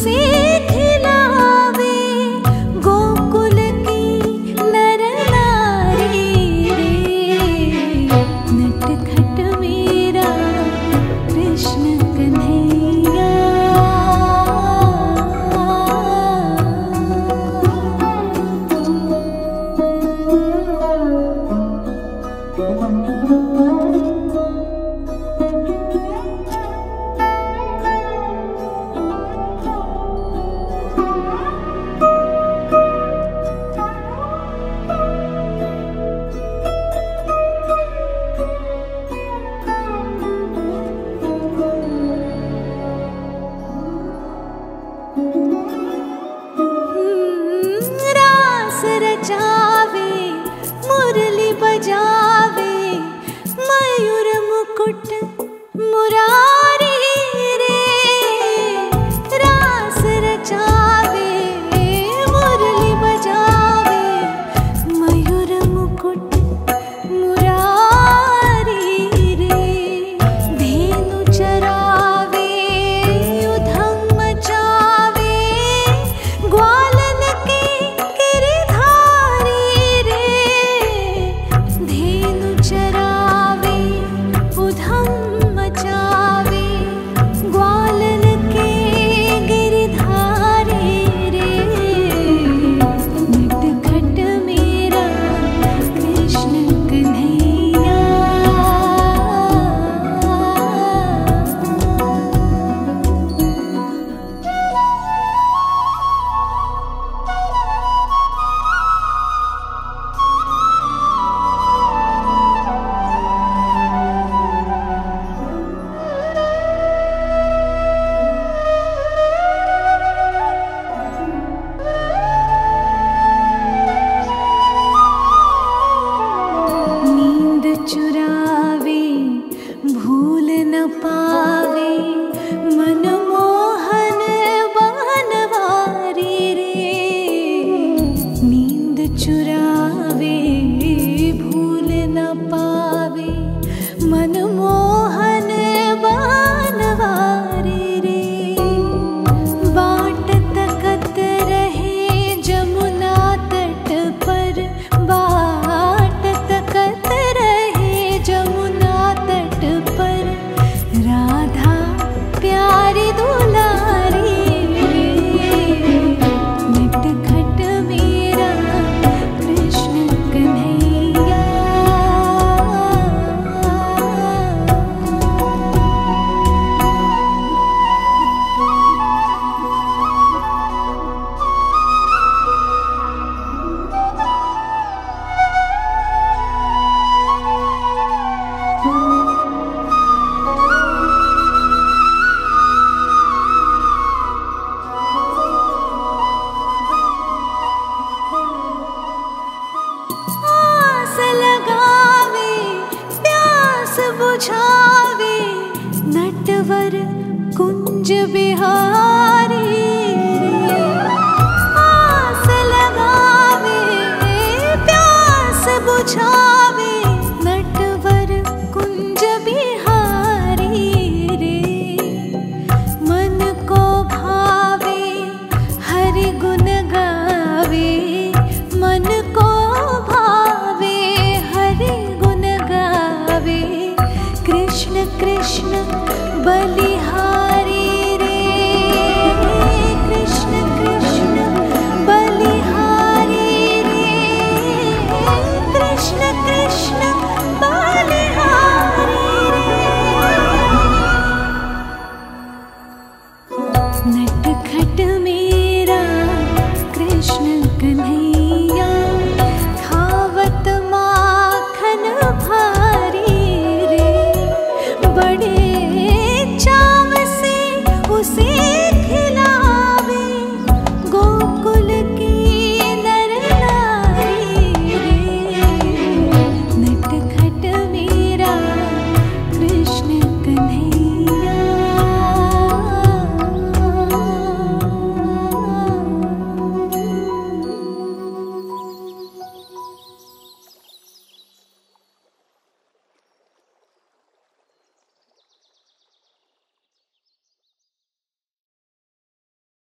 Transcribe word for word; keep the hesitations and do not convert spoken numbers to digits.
से खिलावे गोकुल की नर नारी रे। नटखट मेरा कृष्ण कन्हैया। रचावे मुरली बजावे मयूर मुकुट मुरारी रे। रास रचावे मुरली बजावे मयूर मुकुट मुरारी रे। धेनु चरावे उधम मचावे ग्वालन के चरावे उधम मचावे ग्वालन के गिरधारी रे। नटखट मेरा कृष्ण कन्हैया। चुरावे भूल न पावे मनमोहन बनवारी रे। नींद चुरावे भूल न पावे मनमोहन बनवारी रे। बाट तकत रहे जमुना तट पर बाट तकत जमुना तट पर राधा प्यारी दुलारी रे। नटखट मेरा कृष्ण कन्हैया। बुझावे नटवर कुंज बिहारी रे। आस लगावे प्यास बुझावे